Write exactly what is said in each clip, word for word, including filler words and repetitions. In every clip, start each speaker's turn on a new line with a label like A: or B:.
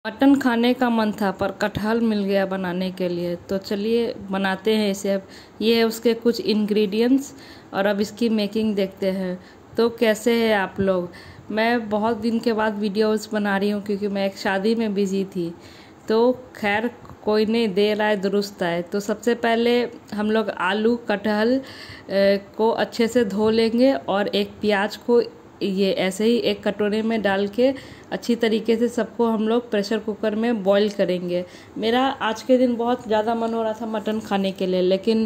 A: Mutton खाने का मन था पर कटहल मिल गया बनाने के लिए, तो चलिए बनाते हैं इसे। अब ये है उसके कुछ इंग्रेडिएंट्स और अब इसकी मेकिंग देखते हैं। तो कैसे हैं आप लोग? मैं बहुत दिन के बाद वीडियोस बना रही हूँ क्योंकि मैं एक शादी में बिज़ी थी। तो खैर कोई नहीं, देर आए दुरुस्त आए। तो सबसे पहले हम लोग आलू कटहल अ, को अच्छे से धो लेंगे और एक प्याज को ये ऐसे ही एक कटोरे में डाल के अच्छी तरीके से सबको हम लोग प्रेशर कुकर में बॉईल करेंगे। मेरा आज के दिन बहुत ज़्यादा मन हो रहा था मटन खाने के लिए, लेकिन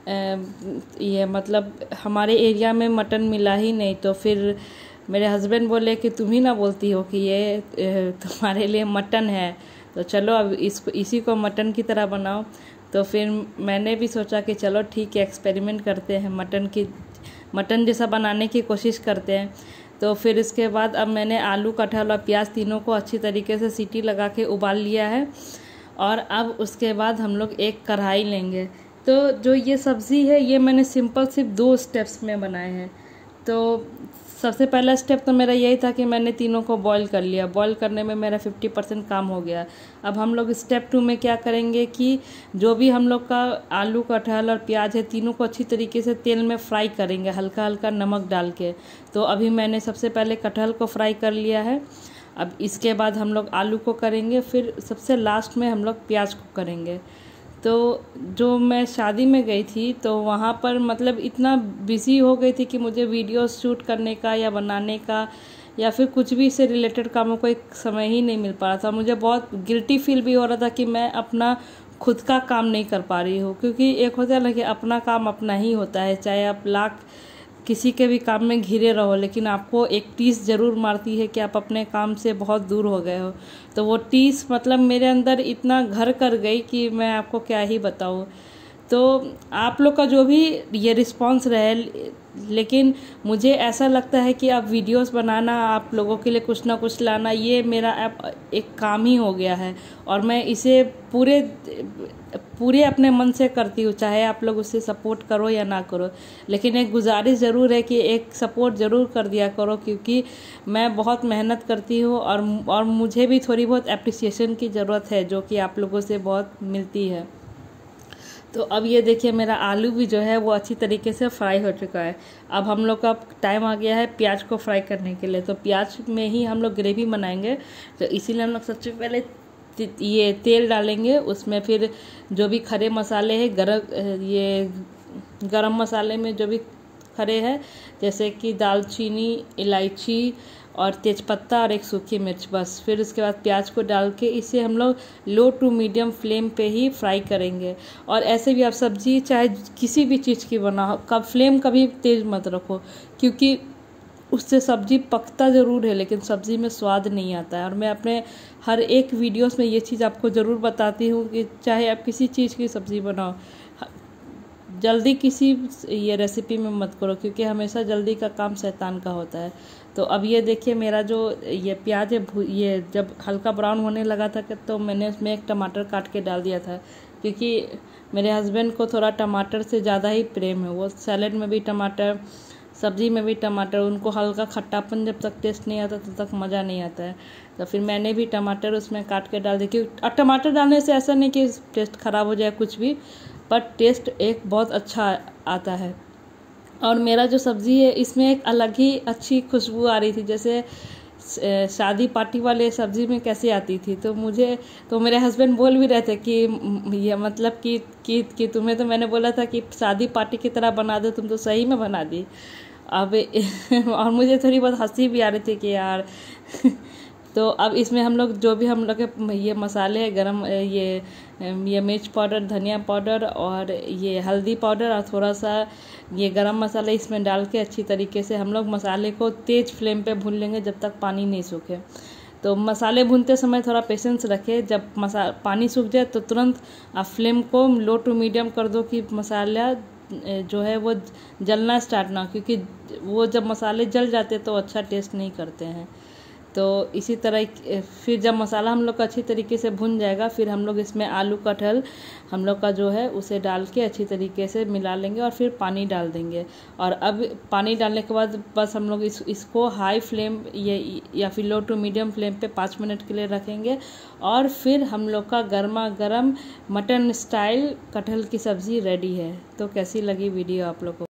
A: ये मतलब हमारे एरिया में मटन मिला ही नहीं। तो फिर मेरे हस्बैंड बोले कि तुम ही ना बोलती हो कि ये तुम्हारे लिए मटन है, तो चलो अब इसको इसी को मटन की तरह बनाओ। तो फिर मैंने भी सोचा कि चलो ठीक है, एक्सपेरिमेंट करते हैं, मटन की मटन जैसा बनाने की कोशिश करते हैं। तो फिर इसके बाद अब मैंने आलू कटहल और प्याज तीनों को अच्छी तरीके से सीटी लगा के उबाल लिया है। और अब उसके बाद हम लोग एक कढ़ाई लेंगे। तो जो ये सब्ज़ी है ये मैंने सिंपल सिर्फ दो स्टेप्स में बनाए हैं। तो सबसे पहला स्टेप तो मेरा यही था कि मैंने तीनों को बॉईल कर लिया। बॉईल करने में मेरा फिफ्टी परसेंट काम हो गया। अब हम लोग स्टेप टू में क्या करेंगे कि जो भी हम लोग का आलू कटहल और प्याज है तीनों को अच्छी तरीके से तेल में फ्राई करेंगे, हल्का हल्का नमक डाल के। तो अभी मैंने सबसे पहले कटहल को फ्राई कर लिया है। अब इसके बाद हम लोग आलू को करेंगे, फिर सबसे लास्ट में हम लोग प्याज को करेंगे। तो जो मैं शादी में गई थी तो वहाँ पर मतलब इतना बिज़ी हो गई थी कि मुझे वीडियो शूट करने का या बनाने का या फिर कुछ भी इससे रिलेटेड कामों को एक समय ही नहीं मिल पा रहा था। मुझे बहुत गिल्टी फील भी हो रहा था कि मैं अपना खुद का काम नहीं कर पा रही हूँ, क्योंकि एक होता है ना कि अपना काम अपना ही होता है, चाहे आप लाख किसी के भी काम में घिरे रहो, लेकिन आपको एक टीस ज़रूर मारती है कि आप अपने काम से बहुत दूर हो गए हो। तो वो टीस मतलब मेरे अंदर इतना घर कर गई कि मैं आपको क्या ही बताऊँ। तो आप लोग का जो भी ये रिस्पांस रहे, लेकिन मुझे ऐसा लगता है कि अब वीडियोस बनाना, आप लोगों के लिए कुछ ना कुछ लाना, ये मेरा अब एक काम ही हो गया है। और मैं इसे पूरे पूरे अपने मन से करती हूँ, चाहे आप लोग उससे सपोर्ट करो या ना करो। लेकिन एक गुजारिश ज़रूर है कि एक सपोर्ट ज़रूर कर दिया करो, क्योंकि मैं बहुत मेहनत करती हूँ और और मुझे भी थोड़ी बहुत एप्रिसिएशन की ज़रूरत है, जो कि आप लोगों से बहुत मिलती है। तो अब ये देखिए मेरा आलू भी जो है वो अच्छी तरीके से फ्राई हो चुका है। अब हम लोग का टाइम आ गया है प्याज को फ्राई करने के लिए। तो प्याज में ही हम लोग ग्रेवी बनाएंगे, तो इसीलिए हम लोग सबसे पहले ये तेल डालेंगे। उसमें फिर जो भी खड़े मसाले हैं, गरम ये गरम मसाले में जो भी खड़े हैं, जैसे कि दालचीनी, इलायची और तेज़पत्ता और एक सूखी मिर्च, बस। फिर उसके बाद प्याज को डाल के इसे हम लोग लो टू मीडियम फ्लेम पे ही फ्राई करेंगे। और ऐसे भी आप सब्जी चाहे किसी भी चीज़ की बनाओ, कब फ्लेम कभी तेज़ मत रखो, क्योंकि उससे सब्जी पकता ज़रूर है लेकिन सब्ज़ी में स्वाद नहीं आता है। और मैं अपने हर एक वीडियोस में ये चीज़ आपको ज़रूर बताती हूँ कि चाहे आप किसी चीज़ की सब्ज़ी बनाओ, जल्दी किसी ये रेसिपी में मत करो, क्योंकि हमेशा जल्दी का काम शैतान का होता है। तो अब ये देखिए मेरा जो ये प्याज है, ये जब हल्का ब्राउन होने लगा था तो मैंने उसमें एक टमाटर काट के डाल दिया था, क्योंकि मेरे हस्बैंड को थोड़ा टमाटर से ज़्यादा ही प्रेम है। वो सैलेड में भी टमाटर, सब्ज़ी में भी टमाटर, उनको हल्का खट्टापन जब तक टेस्ट नहीं आता तब तक मज़ा नहीं आता है। तो फिर मैंने भी टमाटर उसमें काट के डाल दी, क्योंकि और टमाटर डालने से ऐसा नहीं कि टेस्ट ख़राब हो जाए कुछ भी, पर टेस्ट एक बहुत अच्छा आता है। और मेरा जो सब्ज़ी है इसमें एक अलग ही अच्छी खुशबू आ रही थी, जैसे शादी पार्टी वाले सब्ज़ी में कैसे आती थी। तो मुझे तो मेरे हस्बैंड बोल भी रहे थे कि ये मतलब कि कि, कि तुम्हें तो मैंने बोला था कि शादी पार्टी की तरह बना दो, तुम तो सही में बना दी। अब और मुझे थोड़ी बहुत हंसी भी आ रही थी कि यार तो अब इसमें हम लोग जो भी हम लोग के ये मसाले हैं, गरम ये ये मिर्च पाउडर, धनिया पाउडर और ये हल्दी पाउडर और थोड़ा सा ये गरम मसाला इसमें डाल के अच्छी तरीके से हम लोग मसाले को तेज़ फ्लेम पे भून लेंगे जब तक पानी नहीं सूखे। तो मसाले भूनते समय थोड़ा पेशेंस रखें, जब मसा पानी सूख जाए तो तुरंत आप फ्लेम को लो टू मीडियम कर दो कि मसाला जो है वो जलना स्टार्ट ना, क्योंकि वो जब मसाले जल जाते तो अच्छा टेस्ट नहीं करते हैं। तो इसी तरह फिर जब मसाला हम लोग का अच्छी तरीके से भुन जाएगा, फिर हम लोग इसमें आलू कटहल हम लोग का जो है उसे डाल के अच्छी तरीके से मिला लेंगे और फिर पानी डाल देंगे। और अब पानी डालने के बाद बस हम लोग इस इसको हाई फ्लेम ये या फिर लो टू मीडियम फ्लेम पे पाँच मिनट के लिए रखेंगे और फिर हम लोग का गर्मा गर्म मटन स्टाइल कटहल की सब्ज़ी रेडी है। तो कैसी लगी वीडियो आप लोग को?